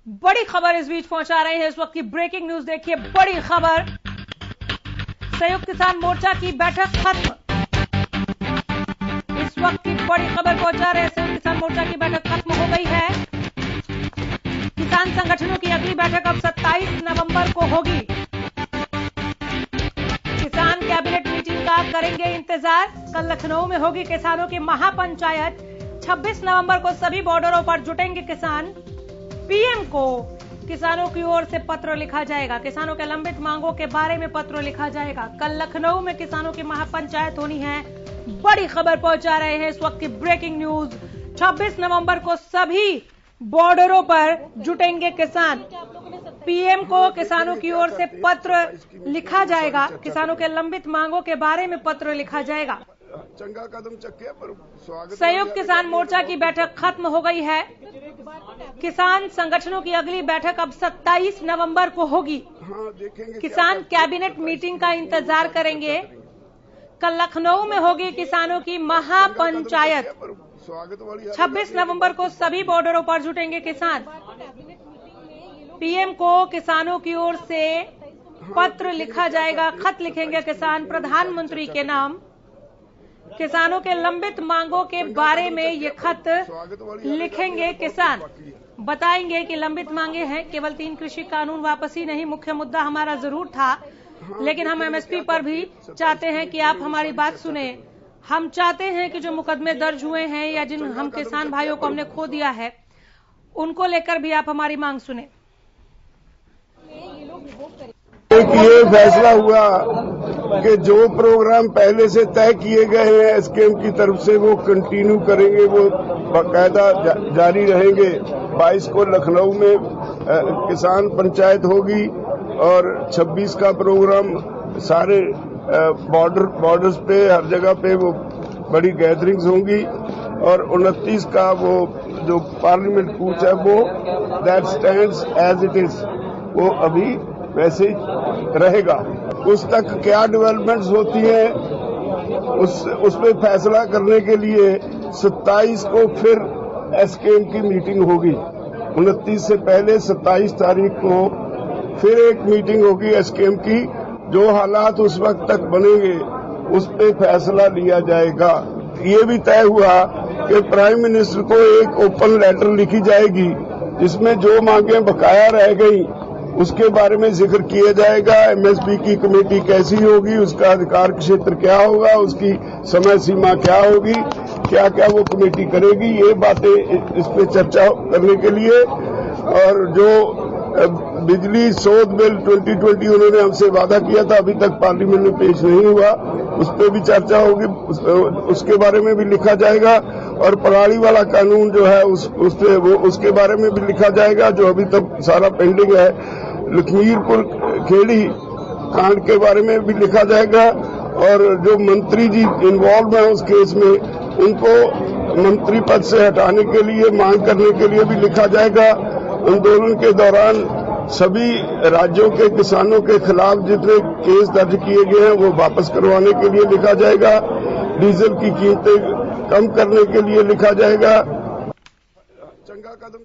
बड़ी खबर इस बीच पहुंचा रहे हैं। इस वक्त की ब्रेकिंग न्यूज देखिए, बड़ी खबर। संयुक्त किसान मोर्चा की बैठक खत्म। इस वक्त की बड़ी खबर पहुंचा रहे हैं, संयुक्त किसान मोर्चा की बैठक खत्म हो गई है। किसान संगठनों की अगली बैठक अब 27 नवंबर को होगी। किसान कैबिनेट मीटिंग का करेंगे इंतजार। कल लखनऊ में होगी किसानों की महापंचायत। 26 नवंबर को सभी बॉर्डरों पर जुटेंगे किसान। पीएम को किसानों की ओर से पत्र लिखा जाएगा। किसानों के लंबित मांगों के बारे में पत्र लिखा जाएगा। कल लखनऊ में किसानों की महापंचायत होनी है। बड़ी खबर पहुंचा रहे हैं इस वक्त की ब्रेकिंग न्यूज। 26 नवंबर को सभी बॉर्डरों पर जुटेंगे किसान। पीएम को किसानों की ओर से पत्र लिखा जाएगा। किसानों के लंबित मांगों के बारे में पत्र लिखा जाएगा। चंगा कदम चक्के पर स्वागत। संयुक्त किसान मोर्चा की बैठक खत्म हो गई है। किसान संगठनों की अगली बैठक अब 27 नवंबर को होगी। देखेंगे किसान कैबिनेट मीटिंग का इंतजार करेंगे। कल लखनऊ में होगी किसानों की महापंचायत। 26 नवंबर को सभी बॉर्डरों पर जुटेंगे किसान। पीएम को किसानों की ओर से पत्र लिखा जाएगा। खत लिखेंगे किसान प्रधानमंत्री के नाम। किसानों के लंबित मांगों के बारे में ये खत लिखेंगे किसान। बताएंगे कि लंबित मांगे हैं। केवल 3 कृषि कानून वापसी नहीं, मुख्य मुद्दा हमारा जरूर था, लेकिन हम एमएसपी पर भी चाहते हैं कि आप हमारी बात सुने। हम चाहते हैं कि जो मुकदमे दर्ज हुए हैं या जिन हम किसान भाइयों को हमने खो दिया है, उनको लेकर भी आप हमारी मांग सुने। ये फैसला हुआ कि जो प्रोग्राम पहले से तय किए गए हैं एसकेएम की तरफ से वो कंटिन्यू करेंगे, वो बाकायदा जारी रहेंगे। 22 को लखनऊ में किसान पंचायत होगी और 26 का प्रोग्राम सारे बॉर्डर्स पे हर जगह पे वो बड़ी गैदरिंग्स होंगी और 29 का वो जो पार्लियामेंट कूच है वो that stands as it is, वो अभी वैसे ही रहेगा। उस तक क्या डेवलपमेंट्स होती हैं उस पे फैसला करने के लिए 27 को फिर एसकेएम की मीटिंग होगी। 29 से पहले 27 तारीख को फिर एक मीटिंग होगी एसकेएम की। जो हालात उस वक्त तक बनेंगे उस पे फैसला लिया जाएगा। ये भी तय हुआ कि प्राइम मिनिस्टर को एक ओपन लेटर लिखी जाएगी जिसमें जो मांगे बकाया रह गई उसके बारे में जिक्र किया जाएगा। एमएसपी की कमेटी कैसी होगी, उसका अधिकार क्षेत्र क्या होगा, उसकी समय सीमा क्या होगी, क्या क्या वो कमेटी करेगी, ये बातें इस पे चर्चा करने के लिए। और जो बिजली शोध बिल 2020 उन्होंने हमसे वादा किया था, अभी तक पार्लियामेंट में पेश नहीं हुआ, उस पर भी चर्चा होगी, उसके बारे में भी लिखा जाएगा। और पराली वाला कानून जो है उसके बारे में भी लिखा जाएगा, जो अभी तक सारा पेंडिंग है। लखीमपुर खेड़ी कांड के बारे में भी लिखा जाएगा और जो मंत्री जी इन्वॉल्व हैं उस केस में, उनको मंत्री पद से हटाने के लिए मांग करने के लिए भी लिखा जाएगा। आंदोलन के दौरान सभी राज्यों के किसानों के खिलाफ जितने केस दर्ज किए गए हैं वो वापस करवाने के लिए लिखा जाएगा। डीजल की कीमतें कम करने के लिए लिखा जाएगा। चंगा कदम।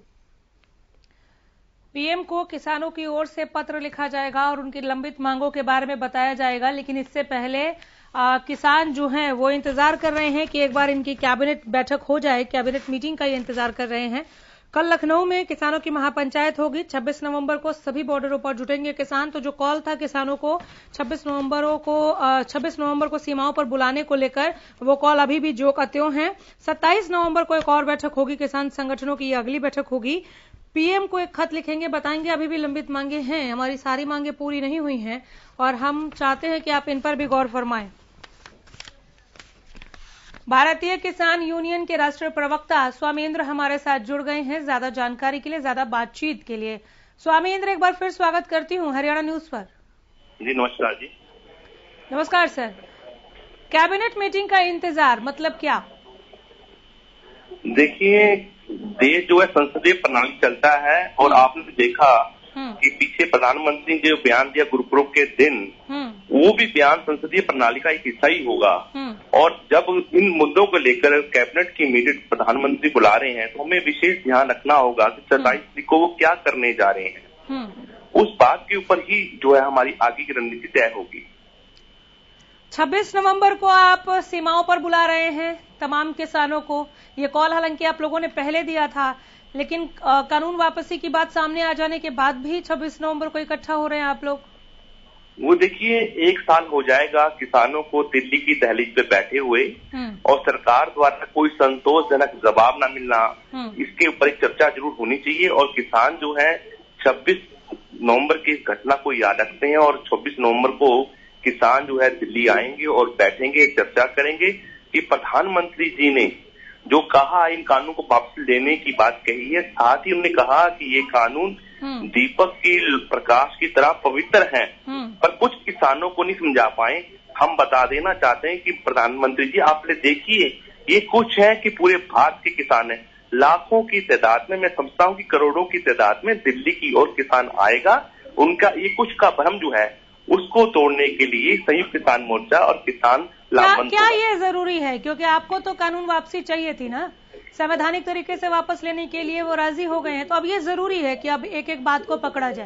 पीएम को किसानों की ओर से पत्र लिखा जाएगा और उनकी लंबित मांगों के बारे में बताया जाएगा। लेकिन इससे पहले किसान जो हैं वो इंतजार कर रहे हैं कि एक बार इनकी कैबिनेट बैठक हो जाए। कैबिनेट मीटिंग का ये इंतजार कर रहे हैं। कल लखनऊ में किसानों की महापंचायत होगी। 26 नवंबर को सभी बॉर्डरों पर जुटेंगे किसान। तो जो कॉल था किसानों को 26 नवंबर को सीमाओं पर बुलाने को लेकर, वो कॉल अभी भी जो का त्यों है। 27 नवंबर को एक और बैठक होगी किसान संगठनों की, अगली बैठक होगी। पीएम को एक खत लिखेंगे, बताएंगे अभी भी लंबित मांगे हैं, हमारी सारी मांगे पूरी नहीं हुई हैं और हम चाहते हैं कि आप इन पर भी गौर फरमाएं। भारतीय किसान यूनियन के राष्ट्रीय प्रवक्ता स्वामींद्र हमारे साथ जुड़ गए हैं ज्यादा जानकारी के लिए, ज्यादा बातचीत के लिए। स्वामींद्र, एक बार फिर स्वागत करती हूं हरियाणा न्यूज पर। जी नमस्कार जी। नमस्कार सर। कैबिनेट मीटिंग का इंतजार मतलब क्या? देखिए, देश जो है संसदीय प्रणाली चलता है और आपने देखा कि पीछे प्रधानमंत्री ने जो बयान दिया गुरुपुरब के दिन, वो भी बयान संसदीय प्रणाली का एक हिस्सा ही होगा। और जब इन मुद्दों को लेकर कैबिनेट की मीटिंग प्रधानमंत्री बुला रहे हैं तो हमें विशेष ध्यान रखना होगा कि 27 तारीख को वो क्या करने जा रहे हैं। उस बात के ऊपर ही जो है हमारी आगे की रणनीति तय होगी। 26 नवंबर को आप सीमाओं पर बुला रहे हैं तमाम किसानों को। ये कॉल हालांकि आप लोगों ने पहले दिया था, लेकिन कानून वापसी की बात सामने आ जाने के बाद भी 26 नवंबर को इकट्ठा हो रहे हैं आप लोग। वो देखिए 1 साल हो जाएगा किसानों को दिल्ली की दहलीज पे बैठे हुए और सरकार द्वारा कोई संतोषजनक जवाब न मिलना, इसके ऊपर एक चर्चा जरूर होनी चाहिए। और किसान जो है 26 नवंबर की घटना को याद रखते हैं और 26 नवंबर को किसान जो है दिल्ली आएंगे और बैठेंगे, चर्चा करेंगे कि प्रधानमंत्री जी ने जो कहा इन कानून को वापस लेने की बात कही है, साथ ही उन्होंने कहा कि ये कानून दीपक की प्रकाश की तरह पवित्र हैं, पर कुछ किसानों को नहीं समझा पाए। हम बता देना चाहते हैं कि प्रधानमंत्री जी आपने देखिए ये कुछ है कि पूरे भारत के किसान हैं, लाखों की तादाद में, मैं समझता हूँ कि करोड़ों की तादाद में दिल्ली की ओर किसान आएगा। उनका ये कुछ का भ्रम जो है उसको तोड़ने के लिए संयुक्त किसान मोर्चा और किसान लाभबंद। क्या ये जरूरी है? क्योंकि आपको तो कानून वापसी चाहिए थी ना, संवैधानिक तरीके से वापस लेने के लिए वो राजी हो गए हैं, तो अब ये जरूरी है कि अब एक एक बात को पकड़ा जाए।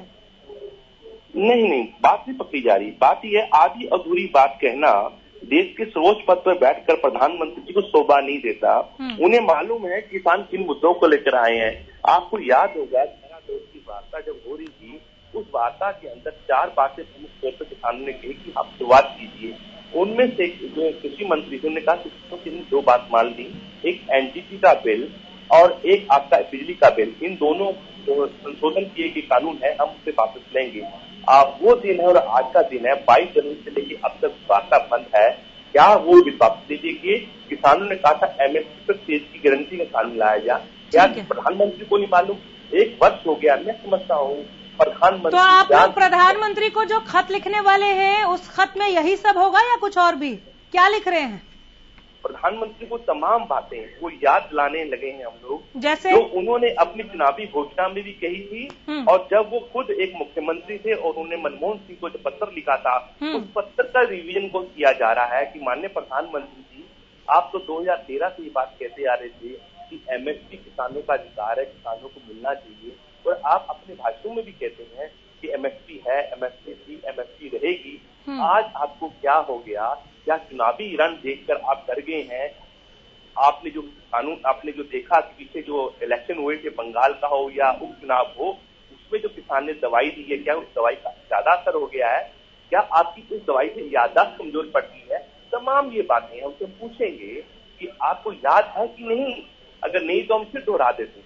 नहीं, बात नहीं पकड़ी जा रही। बात यह है आधी अधूरी बात कहना देश के सर्वोच्च पद पर बैठकर प्रधानमंत्री जी को शोभा नहीं देता। उन्हें मालूम है किसान किन मुद्दों को लेकर आए हैं। आपको याद होगा की वार्ता जब हो रही थी, उस वार्ता के अंदर 4 बातें प्रमुख तौर पर किसानों ने कही कि आप शुरुआत कीजिए। उनमें से जो कृषि मंत्री थे उन्होंने कहा किसानों की 2 बात मान ली, एक एनजीटी का बिल और एक आपका बिजली का बिल। इन दोनों संशोधन किए गए कानून है, हम उसे वापस लेंगे। वो दिन है और आज का दिन है, 22 जनवरी से लेकर अब तक वार्ता बंद है। क्या वो बिल वापस ले देखिए। किसानों ने कहा था एमएसपी पर तेज की गारंटी का कानून लाया जाए। क्या प्रधानमंत्री को नहीं मालूम? 1 वर्ष हो गया, मैं समझता हूँ प्रधानमंत्री। तो आप लोग प्रधानमंत्री को जो खत लिखने वाले हैं उस खत में यही सब होगा या कुछ और भी? क्या लिख रहे हैं? प्रधानमंत्री को तमाम बातें वो याद दिलाने लगे हैं हम लोग, जैसे जो उन्होंने अपनी चुनावी घोषणा में भी कही थी। और जब वो खुद एक मुख्यमंत्री थे और उन्होंने मनमोहन सिंह को जो पत्र लिखा था, उस पत्र का रिवीजन को किया जा रहा है कि माननीय प्रधानमंत्री जी, आप तो 2013 से ये बात कहते आ रहे थे कि एमएसपी किसानों का अधिकार है, किसानों को मिलना चाहिए, और आप अपने भाषणों में भी कहते हैं कि एमएसपी है, एमएसपी थी, एमएसपी रहेगी। आज आपको क्या हो गया? क्या चुनावी रण देखकर आप डर गए हैं? आपने जो कानून, आपने जो देखा कि पीछे जो इलेक्शन हुए थे, बंगाल का हो या उपचुनाव हो, उसमें जो किसान ने दवाई दी है, क्या उस दवाई का ज्यादा असर हो गया है? क्या आपकी उस दवाई से याददाश्त कमजोर पड़ती है? तमाम ये बातें हम उनसे पूछेंगे कि आपको याद है कि नहीं। अगर नहीं तो हम फिर दोहरा देते हैं।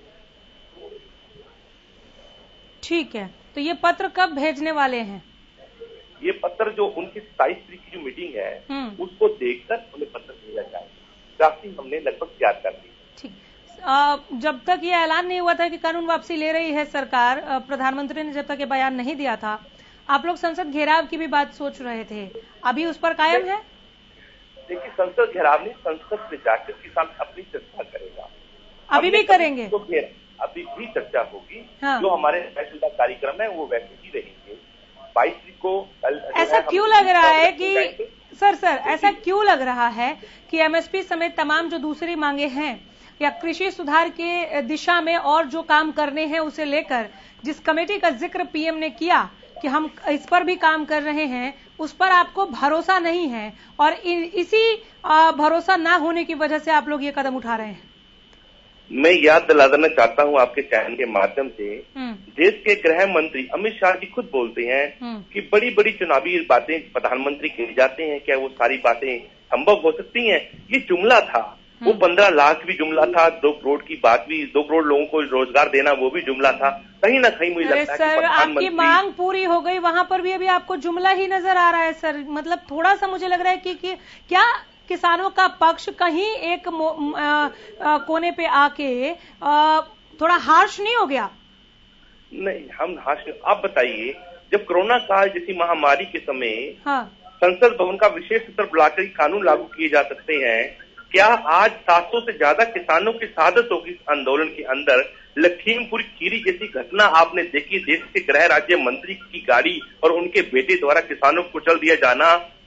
ठीक है, तो ये पत्र कब भेजने वाले हैं? ये पत्र जो उनकी 27 तारीख की जो मीटिंग है उसको देखकर उन्हें पत्र भेजा जाएगा। ड्राफ्टिंग हमने लगभग तैयार कर ली। ठीक, जब तक ये ऐलान नहीं हुआ था कि कानून वापसी ले रही है सरकार, प्रधानमंत्री ने जब तक ये बयान नहीं दिया था, आप लोग संसद घेराव की भी बात सोच रहे थे, अभी उस पर कायम है? देखिए, संसद घेराव नहीं, संसद में जाकर किसान अपनी चर्चा करेगा। अभी भी करेंगे? तो अभी भी चर्चा होगी। जो हमारे तयशुदा कार्यक्रम है वो वैसे ही रहेंगे। 22 तारीख को ऐसा क्यों लग रहा है कि सर ऐसा क्यों लग रहा है कि एमएसपी समेत तमाम जो दूसरी मांगे हैं या कृषि सुधार के दिशा में और जो काम करने हैं उसे लेकर जिस कमेटी का जिक्र पीएम ने किया कि हम इस पर भी काम कर रहे हैं, उस पर आपको भरोसा नहीं है और इसी भरोसा ना होने की वजह से आप लोग ये कदम उठा रहे हैं? मैं याद दिला देना चाहता हूं आपके चैनल के माध्यम से, देश के गृह मंत्री अमित शाह जी खुद बोलते हैं कि बड़ी बड़ी चुनावी बातें प्रधानमंत्री कह जाते हैं, क्या वो सारी बातें संभव हो सकती हैं? ये जुमला था, वो 15 लाख भी जुमला था, 2 करोड़ की बात भी, 2 करोड़ लोगों को रोजगार देना वो भी जुमला था। कहीं ना कहीं मुझे लगता है सर आपकी मांग पूरी हो गई, वहां पर भी अभी आपको जुमला ही नजर आ रहा है सर। मतलब थोड़ा सा मुझे लग रहा है कि क्या किसानों का पक्ष कहीं एक कोने पे आके थोड़ा हार्श नहीं हो गया? नहीं, हम हार्श। आप बताइए, जब कोरोना काल जैसी महामारी के समय संसद भवन का विशेष सत्र बुलाकर कानून लागू किए जा सकते हैं, क्या आज 700 से ज्यादा किसानों की शहादत होगी इस आंदोलन के अंदर? लखीमपुर खीरी जैसी घटना आपने देखी, देश के गृह राज्य मंत्री की गाड़ी और उनके बेटे द्वारा किसानों को कुचल दिया जाना,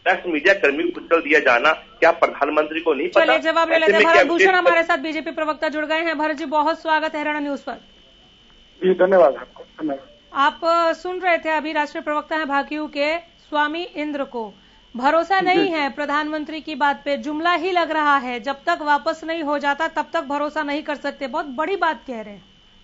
प्रेस मीडिया कर्मी को कुचल दिया जाना क्या प्रधानमंत्री को नहीं पता? चलिए जवाब ले लेते हैं। भरत भूषण हमारे साथ बीजेपी प्रवक्ता जुड़ गए हैं। भरत जी, बहुत स्वागत है हरियाणा न्यूज पर। जी धन्यवाद आपको। धन्यवाद। आप सुन रहे थे अभी राष्ट्रीय प्रवक्ता है भाकियू के स्वामी इंद्र को भरोसा नहीं है प्रधानमंत्री की बात पे, जुमला ही लग रहा है, जब तक वापस नहीं हो जाता तब तक भरोसा नहीं कर सकते। बहुत बड़ी बात कह रहे हैं।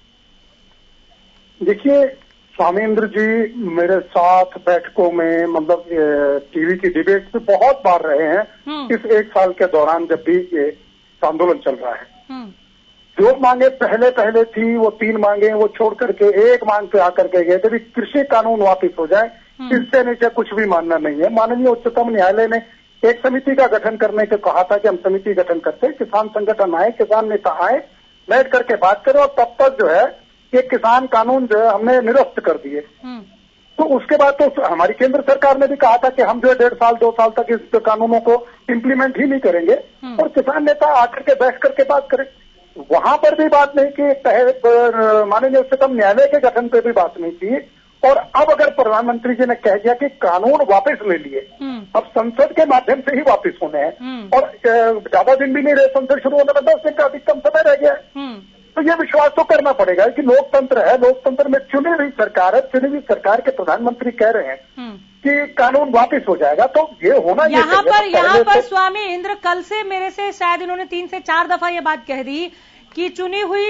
देखिए, स्वामी इंद्र जी मेरे साथ बैठकों में, मतलब टीवी की डिबेट में बहुत बार रहे हैं इस एक साल के दौरान, जब भी ये आंदोलन चल रहा है। जो मांगे पहले थी वो 3 मांगे वो छोड़ करके एक मांग पे आकर के गए थे, कृषि कानून वापिस हो जाए, इससे नीचे कुछ भी मानना नहीं है। माननीय उच्चतम न्यायालय ने एक समिति का गठन करने को कहा था कि हम समिति गठन करते हैं, किसान संगठन आए, किसान नेता आए, बैठ करके बात करें, और तब तक जो है ये किसान कानून जो है हमने निरस्त कर दिए। तो उसके बाद तो हमारी केंद्र सरकार ने भी कहा था कि हम जो है 1.5 साल 2 साल तक इस कानूनों को इम्प्लीमेंट ही नहीं करेंगे, और किसान नेता आकर के बैठ करके बात करें। वहां पर भी बात नहीं की, माननीय उच्चतम न्यायालय के गठन पे भी बात नहीं की, और अब अगर प्रधानमंत्री जी ने कह दिया कि कानून वापस ले लिए, अब संसद के माध्यम से ही वापस होने हैं, और ज्यादा दिन भी नहीं रहे संसद शुरू होने में, 10 दिन का अधिकतम समय रह गया है। तो ये विश्वास तो करना पड़ेगा कि लोकतंत्र है, लोकतंत्र में चुनी हुई सरकार है, चुनी हुई सरकार के प्रधानमंत्री कह रहे हैं कि कानून वापस हो जाएगा, तो ये होना यहाँ पर स्वामी इंद्र कल से मेरे से शायद इन्होंने 3 से 4 दफा ये बात कह दी कि चुनी हुई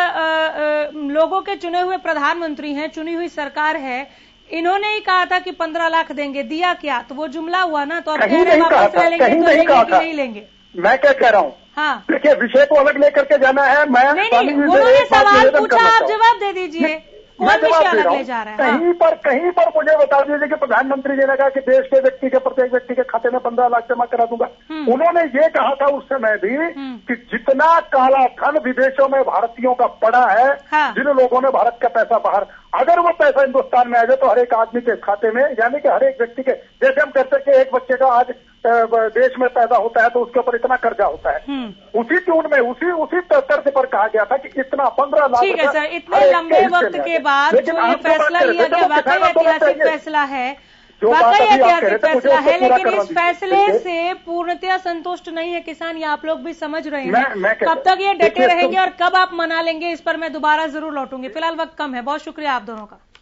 लोगों के चुने हुए प्रधानमंत्री हैं, चुनी हुई सरकार है। इन्होंने ही कहा था कि 15 लाख देंगे, दिया क्या? तो वो जुमला हुआ ना। तो अब कह रहे वापस ले लेंगे, तो नहीं लेंगे। मैं क्या कह रहा हूँ, हाँ, देखिए विषय को अलग लेकर के जाना है। मैं नहीं, उन्होंने सवाल पूछा, आप जवाब दे दीजिए। कौन विषय अलग ले जा रहा है? कहीं पर मुझे बता दीजिए कि प्रधानमंत्री जी ने कहा कि देश के व्यक्ति के प्रत्येक व्यक्ति के खाते में 15 लाख जमा करा दूंगा। उन्होंने ये कहा था उस समय भी कि जितना काला धन विदेशों में भारतीयों का पड़ा है, जिन लोगों ने भारत का पैसा बाहर, अगर वो पैसा हिंदुस्तान में आ जाए तो हर एक आदमी के खाते में, यानी कि हर एक व्यक्ति के, जैसे हम कहते हैं कि एक बच्चे का आज देश में पैदा होता है तो उसके ऊपर इतना कर्जा होता है, उसी ट्यून में उसी तर्ज पर कहा गया था कि इतना 15 लाख। ठीक है सर, इतने लंबे वक्त के बाद जो ये फैसला लिया गया वाकई ऐतिहासिक फैसला है, वाकई ऐतिहासिक फैसला है, लेकिन इस फैसले से पूर्णतया संतुष्ट नहीं है किसान, ये आप लोग भी समझ रहे हैं। कब तक ये डटे रहेंगे और कब आप मना लेंगे, इस पर मैं दोबारा जरूर लौटूंगी। फिलहाल वक्त कम है। बहुत शुक्रिया आप दोनों का।